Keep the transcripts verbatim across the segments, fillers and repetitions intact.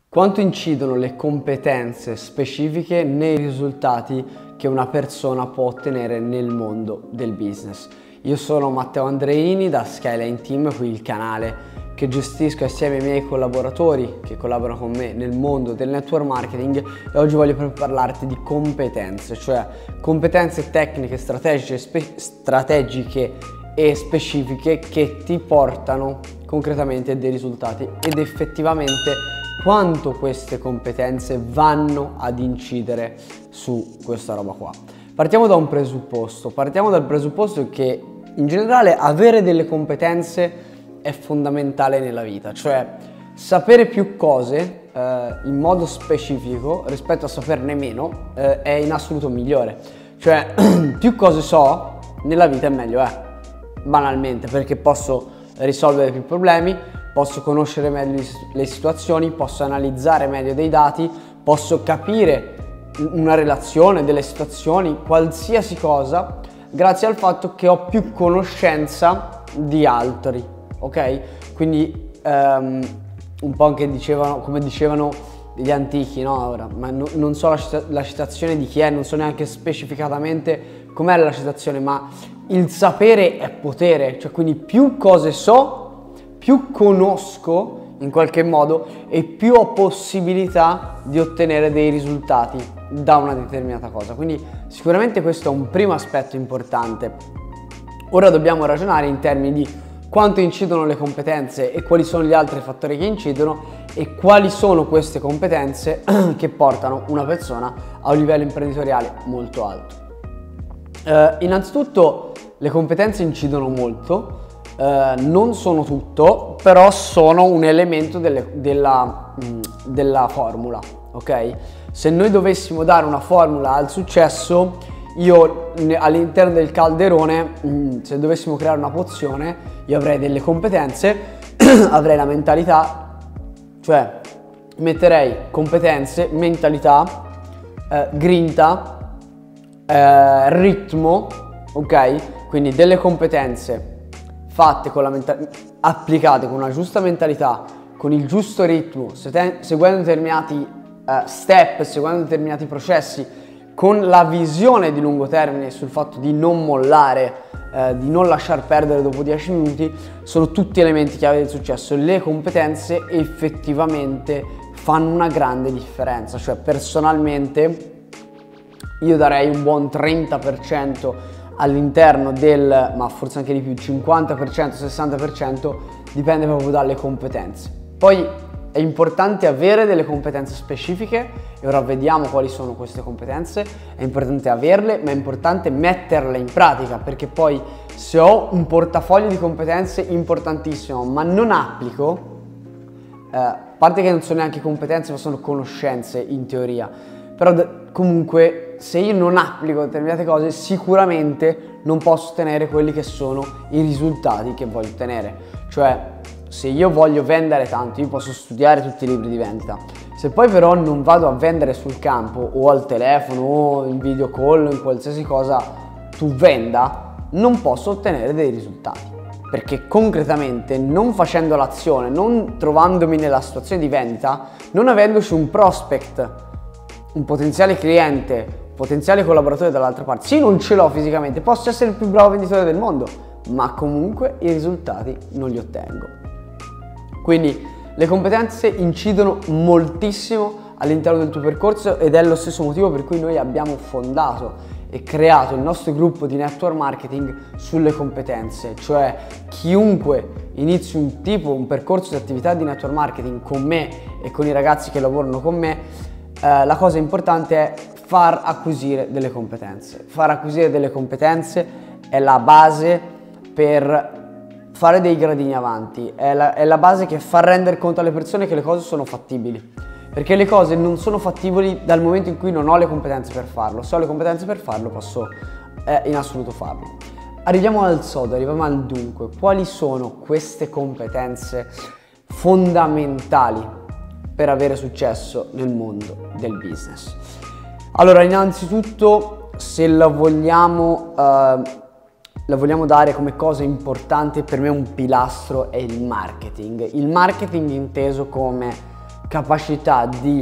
Quanto incidono le competenze specifiche nei risultati che una persona può ottenere nel mondo del business? Io sono Matteo Andreini da Skyline Team, qui il canale che gestisco assieme ai miei collaboratori che collaborano con me nel mondo del network marketing, e oggi voglio proprio parlarti di competenze, cioè competenze tecniche, strategiche, spe- strategiche e specifiche che ti portano concretamente dei risultati ed effettivamente quanto queste competenze vanno ad incidere su questa roba qua. Partiamo da un presupposto, partiamo dal presupposto che in generale avere delle competenze è fondamentale nella vita, cioè sapere più cose eh, in modo specifico rispetto a saperne meno eh, è in assoluto migliore, cioè più cose so nella vita è meglio è, banalmente, perché posso risolvere più problemi, posso conoscere meglio le situazioni, posso analizzare meglio dei dati, posso capire una relazione, delle situazioni, qualsiasi cosa, grazie al fatto che ho più conoscenza di altri, ok? Quindi um, un po' anche dicevano, come dicevano gli antichi, no? Ora, ma no, non so la, cita- la citazione di chi è, non so neanche specificatamente com'è la citazione, ma il sapere è potere, cioè quindi più cose so, più conosco in qualche modo e più ho possibilità di ottenere dei risultati da una determinata cosa. Quindi sicuramente questo è un primo aspetto importante. Ora dobbiamo ragionare in termini di quanto incidono le competenze e quali sono gli altri fattori che incidono e quali sono queste competenze che portano una persona a un livello imprenditoriale molto alto. Eh, innanzitutto le competenze incidono molto. Uh, non sono tutto, però sono un elemento delle, della, mh, della formula, ok? Se noi dovessimo dare una formula al successo, io ne, all'interno del calderone, mh, se dovessimo creare una pozione, io avrei delle competenze, avrei la mentalità, cioè metterei competenze, mentalità, eh, grinta, eh, ritmo, ok? Quindi delle competenze fatte con la mentalità, applicate con una giusta mentalità, con il giusto ritmo, seguendo determinati uh, step, seguendo determinati processi, con la visione di lungo termine sul fatto di non mollare, uh, di non lasciar perdere dopo dieci minuti, sono tutti elementi chiave del successo. Le competenze effettivamente fanno una grande differenza, cioè personalmente io darei un buon trenta per cento all'interno del, ma forse anche di più, cinquanta per cento, sessanta per cento, dipende proprio dalle competenze. Poi è importante avere delle competenze specifiche e ora vediamo quali sono queste competenze. È importante averle, ma è importante metterle in pratica, perché poi se ho un portafoglio di competenze importantissimo ma non applico, eh, a parte che non sono neanche competenze ma sono conoscenze in teoria, però comunque se io non applico determinate cose sicuramente non posso ottenere quelli che sono i risultati che voglio ottenere. Cioè se io voglio vendere tanto io posso studiare tutti i libri di vendita, se poi però non vado a vendere sul campo o al telefono o in video call o in qualsiasi cosa tu venda, non posso ottenere dei risultati, perché concretamente non facendo l'azione, non trovandomi nella situazione di vendita, non avendoci un prospect, un potenziale cliente, potenziale collaboratore dall'altra parte, sì, non ce l'ho fisicamente, posso essere il più bravo venditore del mondo, ma comunque i risultati non li ottengo. Quindi le competenze incidono moltissimo all'interno del tuo percorso ed è lo stesso motivo per cui noi abbiamo fondato e creato il nostro gruppo di network marketing sulle competenze, cioè chiunque inizi un tipo, un percorso di attività di network marketing con me e con i ragazzi che lavorano con me, eh, la cosa importante è far acquisire delle competenze. Far acquisire delle competenze è la base per fare dei gradini avanti, è la, è la base che fa rendere conto alle persone che le cose sono fattibili, perché le cose non sono fattibili dal momento in cui non ho le competenze per farlo. Se ho le competenze per farlo posso eh, in assoluto farlo. Arriviamo al sodo, arriviamo al dunque. Quali sono queste competenze fondamentali per avere successo nel mondo del business? Allora, innanzitutto, se la vogliamo, uh, la vogliamo dare come cosa importante, per me un pilastro è il marketing. Il marketing inteso come capacità di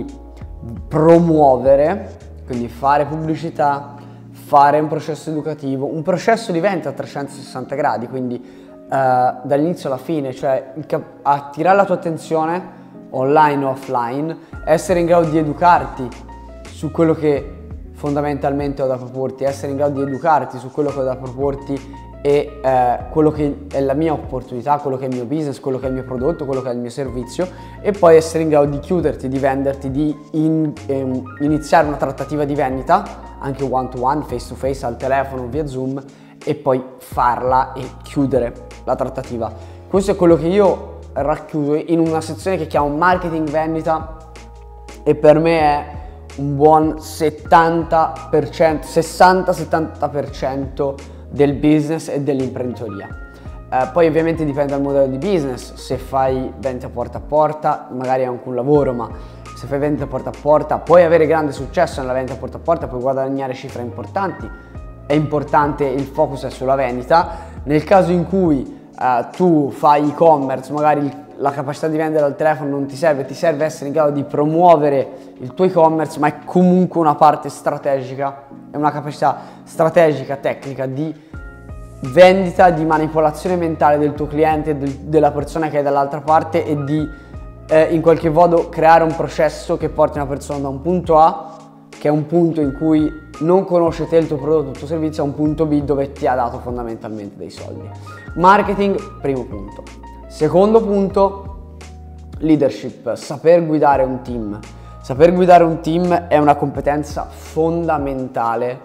promuovere, quindi fare pubblicità, fare un processo educativo, un processo di vendita a trecentosessanta gradi, quindi uh, dall'inizio alla fine, cioè attirare la tua attenzione online o offline, essere in grado di educarti su quello che fondamentalmente ho da proporti, essere in grado di educarti su quello che ho da proporti e eh, quello che è la mia opportunità, quello che è il mio business, quello che è il mio prodotto, quello che è il mio servizio, e poi essere in grado di chiuderti, di venderti, di in, ehm, iniziare una trattativa di vendita, anche one to one, face to face, al telefono, via Zoom, e poi farla e chiudere la trattativa. Questo è quello che io racchiudo in una sezione che chiamo marketing vendita, e per me è un buon settanta per cento, sessanta settanta per cento del business e dell'imprenditoria. Eh, poi ovviamente dipende dal modello di business. Se fai vendita porta a porta magari è anche un lavoro, ma se fai vendita porta a porta puoi avere grande successo nella vendita porta a porta, puoi guadagnare cifre importanti, è importante, il focus è sulla vendita. Nel caso in cui eh, tu fai e-commerce, magari il la capacità di vendere al telefono non ti serve, ti serve essere in grado di promuovere il tuo e-commerce, ma è comunque una parte strategica, è una capacità strategica, tecnica di vendita, di manipolazione mentale del tuo cliente, del, della persona che è dall'altra parte, e di eh, in qualche modo creare un processo che porti una persona da un punto A, che è un punto in cui non conosce te, il tuo prodotto, il tuo servizio, a un punto B dove ti ha dato fondamentalmente dei soldi. Marketing, primo punto. Secondo punto, leadership, saper guidare un team. Saper guidare un team è una competenza fondamentale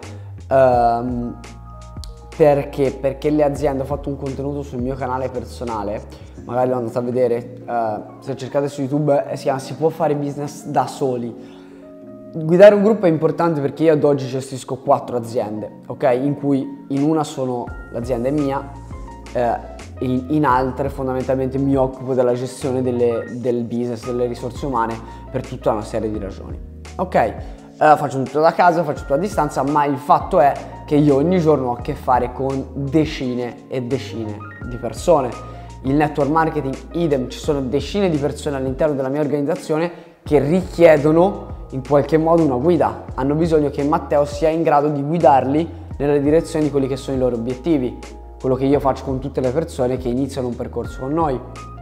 um, perché? Perché le aziende, ho fatto un contenuto sul mio canale personale, magari lo andate a vedere, uh, se cercate su YouTube eh, si chiama Si può fare business da soli. Guidare un gruppo è importante perché io ad oggi gestisco quattro aziende, ok? In cui in una sono, l'azienda è mia, eh, In, in altre fondamentalmente mi occupo della gestione delle, del business, delle risorse umane, per tutta una serie di ragioni. Ok, eh, faccio tutto da casa, faccio tutto a distanza, ma il fatto è che io ogni giorno ho a che fare con decine e decine di persone. Il network marketing idem, ci sono decine di persone all'interno della mia organizzazione che richiedono in qualche modo una guida, hanno bisogno che Matteo sia in grado di guidarli nella direzione di quelli che sono i loro obiettivi. Quello che io faccio con tutte le persone che iniziano un percorso con noi.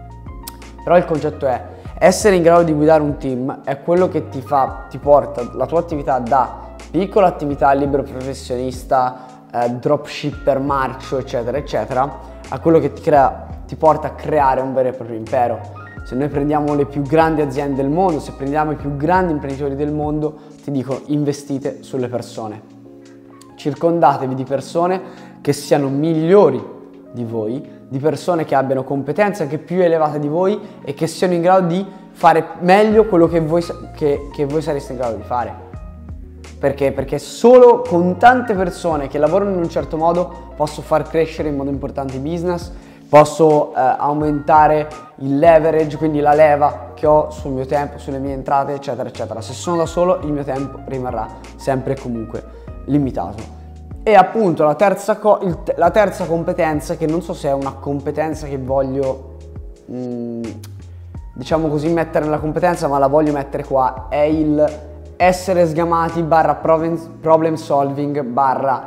Però il concetto è essere in grado di guidare un team, è quello che ti fa, ti porta la tua attività da piccola attività libero professionista, eh, dropshipper, marcio, eccetera eccetera, a quello che ti crea, ti porta a creare un vero e proprio impero. Se noi prendiamo le più grandi aziende del mondo, se prendiamo i più grandi imprenditori del mondo, ti dico: investite sulle persone, circondatevi di persone che siano migliori di voi, di persone che abbiano competenze anche più elevate di voi e che siano in grado di fare meglio quello che voi, che, che voi sareste in grado di fare. Perché? Perché solo con tante persone che lavorano in un certo modo posso far crescere in modo importante il business, posso eh, aumentare il leverage, quindi la leva che ho sul mio tempo, sulle mie entrate, eccetera eccetera. Se sono da solo il mio tempo rimarrà sempre e comunque limitato. E appunto la terza, co- il, la terza competenza, che non so se è una competenza che voglio mh, diciamo così mettere nella competenza, ma la voglio mettere qua, è il essere sgamati barra problem, problem solving barra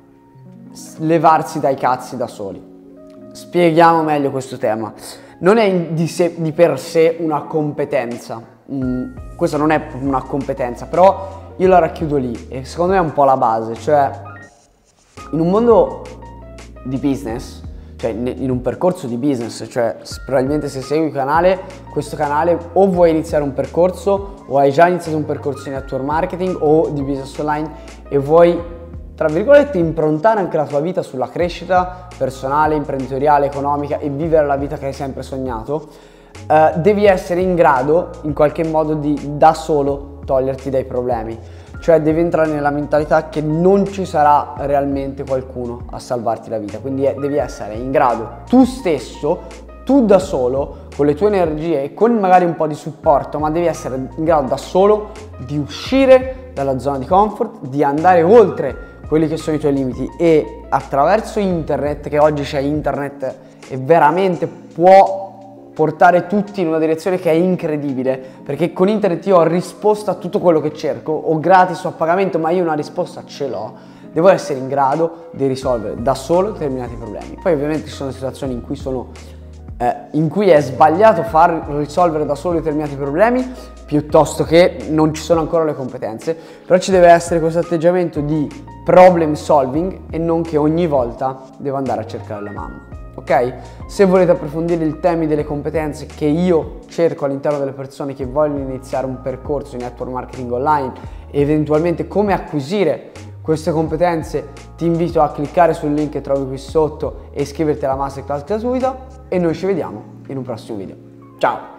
levarsi dai cazzi da soli. Spieghiamo meglio questo tema. Non è di, sé, di per sé una competenza, mh, questa non è una competenza, però io la racchiudo lì e secondo me è un po' la base, cioè in un mondo di business, cioè in un percorso di business, cioè probabilmente se segui il canale, questo canale, o vuoi iniziare un percorso o hai già iniziato un percorso di network marketing o di business online e vuoi, tra virgolette, improntare anche la tua vita sulla crescita personale, imprenditoriale, economica e vivere la vita che hai sempre sognato, eh, devi essere in grado in qualche modo di da solo toglierti dai problemi. Cioè devi entrare nella mentalità che non ci sarà realmente qualcuno a salvarti la vita, quindi è, devi essere in grado tu stesso, tu da solo, con le tue energie e con magari un po' di supporto, ma devi essere in grado da solo di uscire dalla zona di comfort, di andare oltre quelli che sono i tuoi limiti e attraverso internet, che oggi c'è internet e veramente può portare tutti in una direzione che è incredibile, perché con internet io ho risposta a tutto quello che cerco, o gratis o a pagamento, ma io una risposta ce l'ho. Devo essere in grado di risolvere da solo determinati problemi. Poi ovviamente ci sono situazioni in cui sono eh, in cui è sbagliato far risolvere da solo determinati problemi, piuttosto che non ci sono ancora le competenze, però ci deve essere questo atteggiamento di problem solving e non che ogni volta devo andare a cercare la mamma. Ok? Se volete approfondire i temi delle competenze che io cerco all'interno delle persone che vogliono iniziare un percorso di network marketing online e eventualmente come acquisire queste competenze, ti invito a cliccare sul link che trovi qui sotto e iscriverti alla masterclass gratuita e noi ci vediamo in un prossimo video. Ciao!